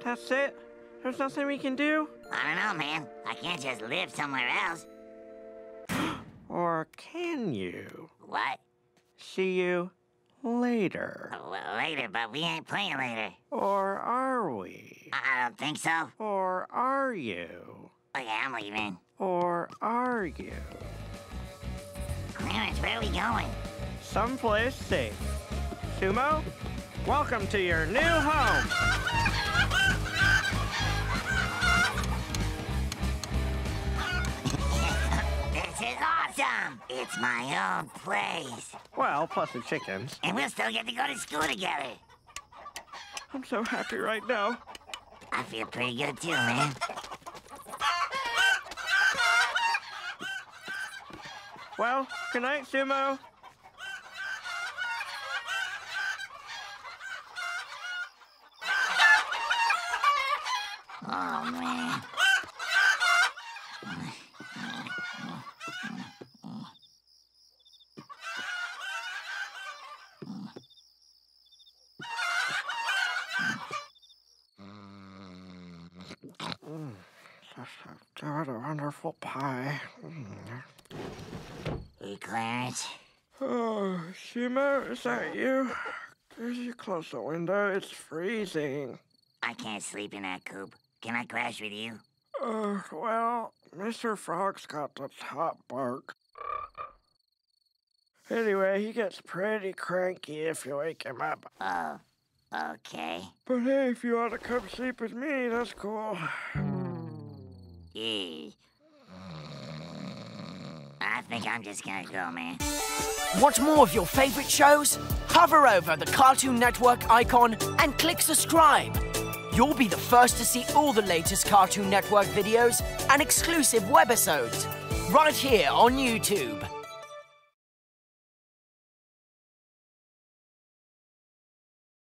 That's it? There's nothing we can do? I don't know, man. I can't just live somewhere else. Or can you? What? See you later. Well, later, but we ain't playing later. Or are we? I don't think so. Or are you? Okay, I'm leaving. Or are you? Clarence, where are we going? Someplace safe. Sumo, welcome to your new home. This is awesome. It's my own place. Well, plus the chickens. And we'll still get to go to school together. I'm so happy right now. I feel pretty good too, man. Well, good night, Sumo. Oh, man. What a wonderful pie. Hey, Clarence. Oh, Sumo, is that you? Could you close the window? It's freezing. I can't sleep in that coop. Can I crash with you? Well, Mr. Frog's got the top bark. Anyway, he gets pretty cranky if you wake him up. Oh, okay. But hey, if you want to come sleep with me, that's cool. Yeah. I think I'm just gonna go, man. Want more of your favorite shows? Hover over the Cartoon Network icon and click subscribe. You'll be the first to see all the latest Cartoon Network videos and exclusive webisodes right here on YouTube.